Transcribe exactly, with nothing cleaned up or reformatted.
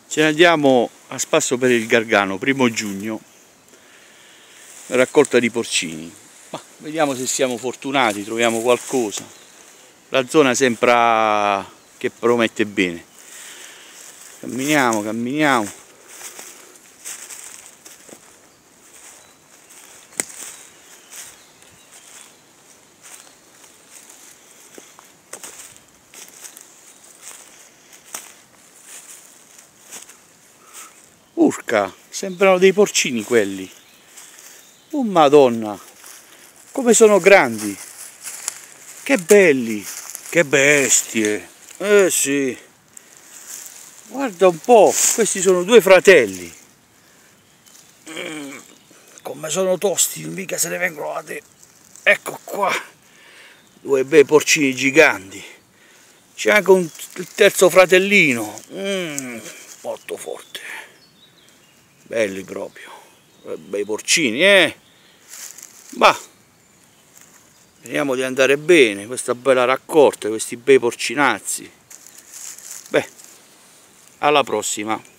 Ce ne andiamo a spasso per il Gargano, primo giugno, raccolta di porcini. Ma vediamo se siamo fortunati, troviamo qualcosa. La zona sembra che promette bene. Camminiamo, camminiamo. Urca, sembrano dei porcini quelli. Oh Madonna, come sono grandi. Che belli, che bestie. Eh sì. Guarda un po', questi sono due fratelli. Mm, come sono tosti, mica se ne vengono a te. Ecco qua, due bei porcini giganti. C'è anche un il terzo fratellino. Mm, molto forte. Belli proprio, bei porcini, eh? Bah, vediamo di andare bene, questa bella raccolta, questi bei porcinazzi. Beh, alla prossima.